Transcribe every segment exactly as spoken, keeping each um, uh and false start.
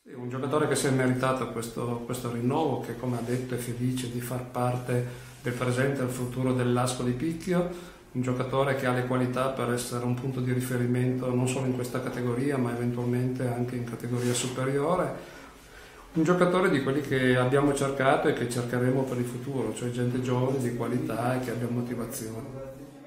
Sì, un giocatore che si è meritato questo, questo rinnovo, che come ha detto è felice di far parte del presente e del futuro dell'Ascoli Picchio, un giocatore che ha le qualità per essere un punto di riferimento non solo in questa categoria ma eventualmente anche in categoria superiore, un giocatore di quelli che abbiamo cercato e che cercheremo per il futuro, cioè gente giovane di qualità e che abbia motivazione.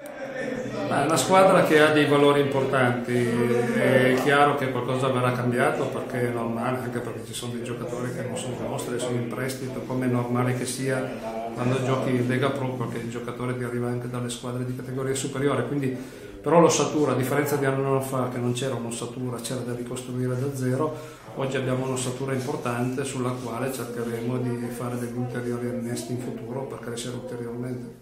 È una squadra che ha dei valori importanti, è chiaro che qualcosa verrà cambiato perché è normale, anche perché ci sono dei giocatori che non sono nostri, sono in prestito, come è normale che sia quando giochi in Lega Pro, perché il giocatore ti arriva anche dalle squadre di categoria superiore, quindi però l'ossatura, a differenza di anno fa che non c'era un'ossatura, c'era da ricostruire da zero, oggi abbiamo un'ossatura importante sulla quale cercheremo di fare degli ulteriori innesti in futuro per crescere ulteriormente.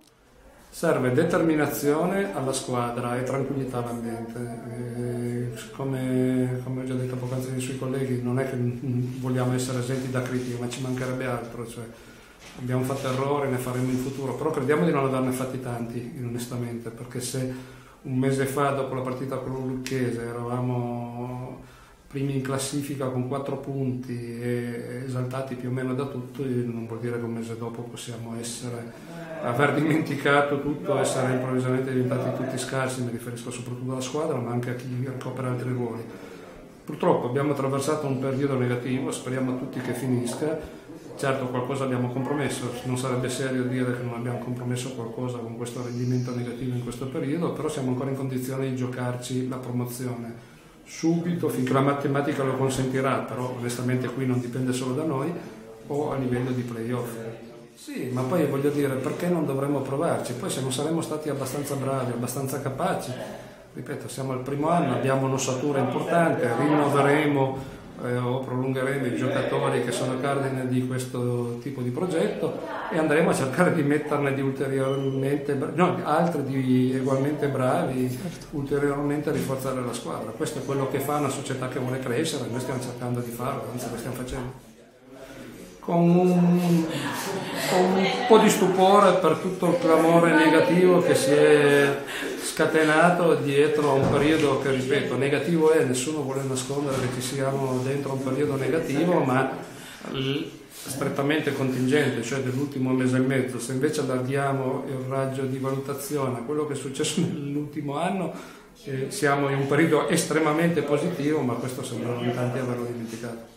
Serve determinazione alla squadra e tranquillità all'ambiente. Come, come ho già detto poc'anzi ai suoi colleghi, non è che vogliamo essere esenti da critiche, ma ci mancherebbe altro. Cioè, abbiamo fatto errori, ne faremo in futuro, però crediamo di non averne fatti tanti, onestamente, perché se un mese fa, dopo la partita con il Lucchese, eravamo primi in classifica con quattro punti e esaltati più o meno da tutto, non vuol dire che un mese dopo possiamo essere, aver dimenticato tutto, essere improvvisamente diventati tutti scarsi, mi riferisco soprattutto alla squadra ma anche a chi ricopre altri ruoli. Purtroppo abbiamo attraversato un periodo negativo, speriamo tutti che finisca, certo qualcosa abbiamo compromesso, non sarebbe serio dire che non abbiamo compromesso qualcosa con questo rendimento negativo in questo periodo, però siamo ancora in condizione di giocarci la promozione subito, finché la matematica lo consentirà, però onestamente qui non dipende solo da noi, o a livello di playoff. Sì, ma poi voglio dire, perché non dovremmo provarci? Poi se non saremo stati abbastanza bravi, abbastanza capaci, ripeto, siamo al primo anno, abbiamo un'ossatura importante, rinnoveremo eh, o prolungheremo i giocatori che sono cardine di questo tipo di progetto e andremo a cercare di metterne di ulteriormente, no, altri di ugualmente bravi, ulteriormente a rinforzare la squadra. Questo è quello che fa una società che vuole crescere, noi stiamo cercando di farlo, anzi lo stiamo facendo. Con un, con un po' di stupore per tutto il clamore negativo che si è scatenato dietro a un periodo che, ripeto, negativo è, nessuno vuole nascondere che ci siamo dentro un periodo negativo, ma strettamente contingente, cioè dell'ultimo mese e mezzo. Se invece allarghiamo il raggio di valutazione a quello che è successo nell'ultimo anno, eh, siamo in un periodo estremamente positivo, ma questo sembrano in tanti averlo dimenticato.